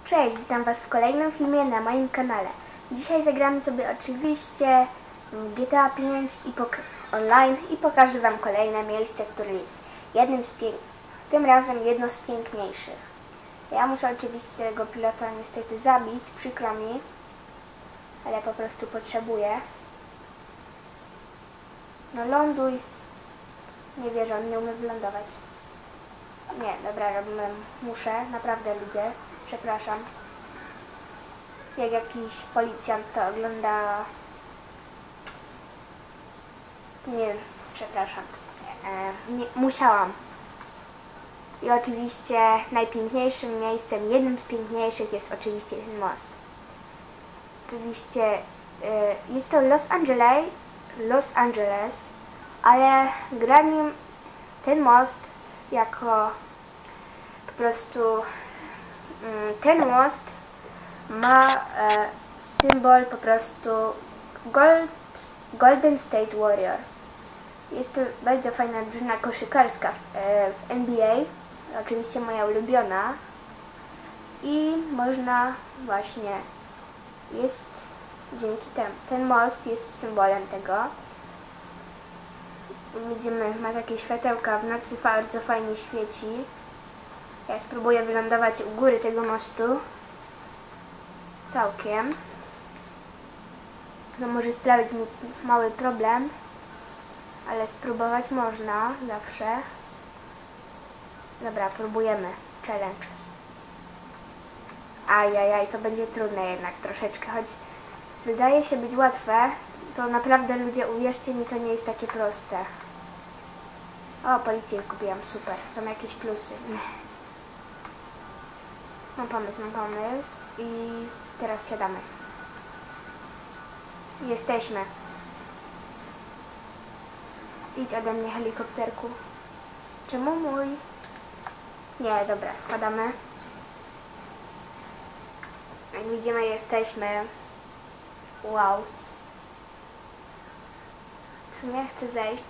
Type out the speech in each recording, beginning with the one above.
Cześć, witam Was w kolejnym filmie na moim kanale. Dzisiaj zagramy sobie oczywiście w GTA 5 online i pokażę Wam kolejne miejsce, które jest tym razem jedno z piękniejszych. Ja muszę oczywiście tego pilota niestety zabić, przykro mi, ale po prostu potrzebuję. No ląduj. Nie wierzę, on nie umie wylądować. Nie, dobra, muszę, naprawdę ludzie, przepraszam. Jak jakiś policjant to ogląda... Nie, przepraszam. Musiałam. I oczywiście najpiękniejszym miejscem, jednym z piękniejszych jest oczywiście ten most. Oczywiście jest to Los Angeles, ale gra nim ten most jako po prostu ten most ma symbol po prostu Golden State Warrior. Jest to bardzo fajna drużyna koszykarska w NBA, oczywiście moja ulubiona, i można właśnie, jest dzięki temu, ten most jest symbolem tego. Widzimy, ma takie światełka, w nocy bardzo fajnie świeci. Ja spróbuję wylądować u góry tego mostu. Całkiem. No może sprawić mi mały problem, ale spróbować można zawsze. Dobra, próbujemy. Challenge. Ajajaj, to będzie trudne jednak troszeczkę, choć wydaje się być łatwe, to naprawdę ludzie, uwierzcie mi, to nie jest takie proste. O, policję kupiłam, super. Są jakieś plusy. Mam pomysł i teraz siadamy. Jesteśmy. Idź ode mnie, helikopterku. Czemu mój? Nie, dobra, spadamy. Jak widzimy, jesteśmy. Wow. W sumie chcę zejść.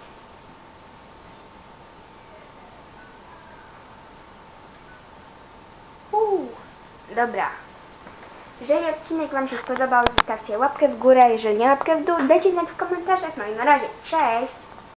Dobra. Jeżeli odcinek Wam się spodobał, zostawcie łapkę w górę. Jeżeli nie, łapkę w dół. Dajcie znać w komentarzach. No i na razie. Cześć!